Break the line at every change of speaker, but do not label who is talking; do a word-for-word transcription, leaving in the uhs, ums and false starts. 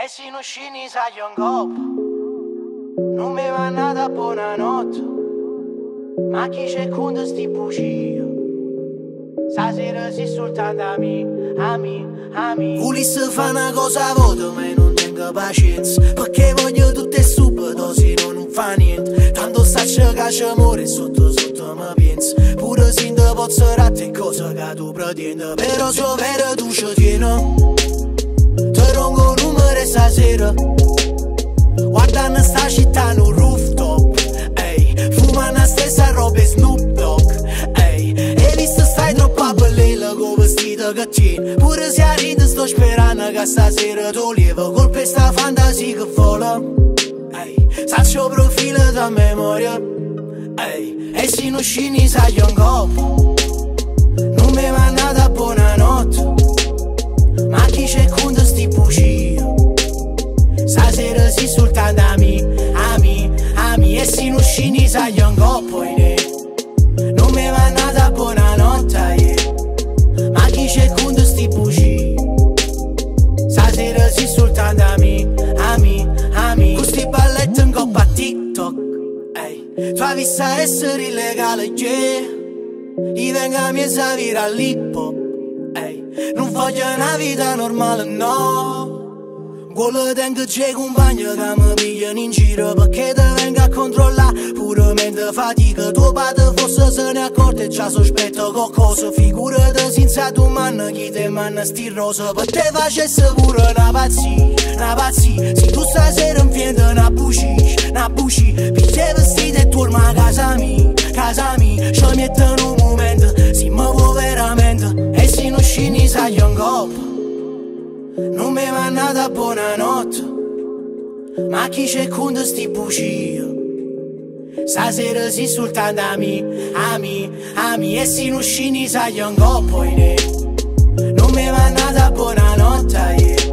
E se non scini sai un cop, non mi va nada buonanotte. Ma chi c'è con sti bugie? Stasera si soltanto a me, a me, a me. Volesse fare una cosa a voto ma non tengo pazienza, perché voglio tutto e subito se no non fa niente. Tanto sta cercando amore sotto sotto mi penso, pure se non posso ratte cose che tu pretendi. Però so vero tu ci tieni, ti ronco numero stasera, guardando sta città in un rooftop, ehi, fumando la stessa roba e Snoop Dogg, ehi, e visto stai troppo a bellella con vestito che tieni, pure se a ride sto sperando che stasera tu lieva colpa sta fantasia che vola, ehi, saccio profilo da memoria, ehi, e se non scini sai un cop, non mi va nada buonanotte. Ma chi c'è con sti bugie? Stasera si soltanto a me, a me, a me. E se non scini sai un coppo in e non mi va nada buonanotte, yeah. Ma chi c'è con sti bugie? Stasera si soltanto a me, a me, a me. Con sti balletti in coppa a TikTok, ehi, tu hai visto essere illegale, yeah. I venga a mia savira all'hip hop, non voglio una vita normale, no. Quello tengo c'è compagno che mi pigliano in giro perché ti venga a controllare pure mentre fatica. Tuo padre forse se ne accorge e già sospetta qualcosa. Figurati senza tu manna chi te manna sti rosa. Per te facesse pure una pazzia, una pazzia. Se tu stasera in fienda una buci, una buci, piglia vestiti e torna a casa mia, casa mia. Ci mettono un momento, si mi vuoi veramente. E se non scini sai un cop, non mi va nada buonanotte. Ma chi c'è con sti bugie? Stasera si soltanto a me, a me, a me. E se non scini sai un cop, non mi va nada buonanotte, yeah.